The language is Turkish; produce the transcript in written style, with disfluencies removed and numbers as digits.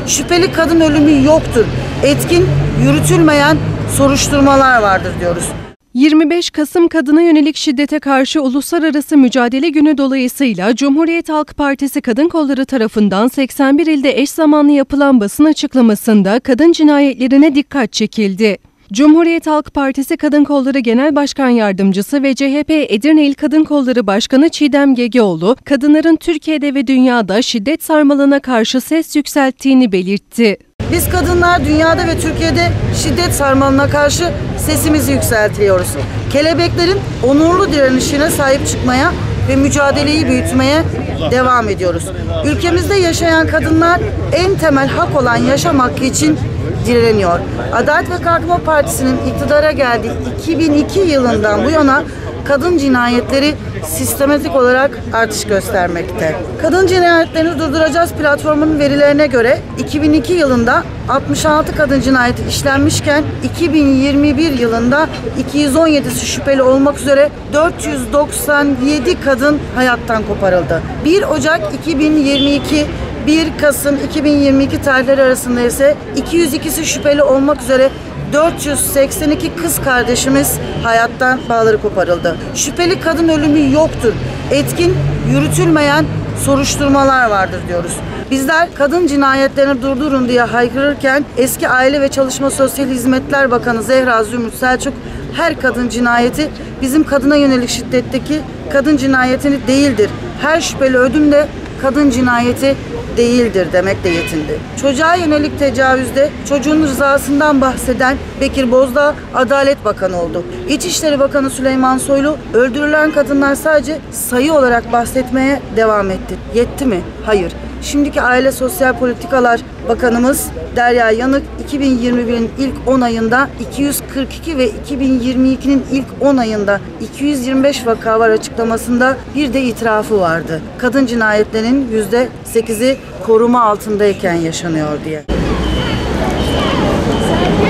Şüpheli kadın ölümü yoktur. Etkin, yürütülmeyen soruşturmalar vardır diyoruz. 25 Kasım Kadına Yönelik Şiddete Karşı Uluslararası Mücadele Günü dolayısıyla Cumhuriyet Halk Partisi Kadın Kolları tarafından 81 ilde eş zamanlı yapılan basın açıklamasında kadın cinayetlerine dikkat çekildi. Cumhuriyet Halk Partisi Kadın Kolları Genel Başkan Yardımcısı ve CHP Edirne İl Kadın Kolları Başkanı Çiğdem Gegeoğlu, kadınların Türkiye'de ve dünyada şiddet sarmalına karşı ses yükselttiğini belirtti. Biz kadınlar dünyada ve Türkiye'de şiddet sarmalına karşı sesimizi yükseltiyoruz. Kelebeklerin onurlu direnişine sahip çıkmaya ve mücadeleyi büyütmeye devam ediyoruz. Ülkemizde yaşayan kadınlar en temel hak olan yaşam hakkı için direniyor. Adalet ve Kalkınma Partisi'nin iktidara geldiği 2002 yılından bu yana kadın cinayetleri sistematik olarak artış göstermekte. Kadın cinayetlerini durduracağız platformunun verilerine göre 2002 yılında 66 kadın cinayeti işlenmişken 2021 yılında 217'si şüpheli olmak üzere 497 kadın hayattan koparıldı. 1 Ocak 2022 1 Kasım 2022 tarihleri arasında ise 202'si şüpheli olmak üzere 482 kız kardeşimiz hayattan bağları koparıldı. Şüpheli kadın ölümü yoktur. Etkin, yürütülmeyen soruşturmalar vardır diyoruz. Bizler kadın cinayetlerini durdurun diye haykırırken eski Aile ve Çalışma Sosyal Hizmetler Bakanı Zehra Zümrüt Selçuk her kadın cinayeti bizim kadına yönelik şiddetteki kadın cinayetini değildir. Her şüpheli ölüm de kadın cinayeti değildir demekle yetindi. Çocuğa yönelik tecavüzde çocuğun rızasından bahseden Bekir Bozdağ Adalet Bakanı oldu. İçişleri Bakanı Süleyman Soylu öldürülen kadınlar sadece sayı olarak bahsetmeye devam etti. Yetti mi? Hayır. Şimdiki Aile Sosyal Politikalar Bakanımız Derya Yanık 2021'in ilk 10 ayında 242 ve 2022'nin ilk 10 ayında 225 vaka var açıklamasında bir de itirafı vardı. Kadın cinayetlerinin %8'i koruma altındayken yaşanıyor diye.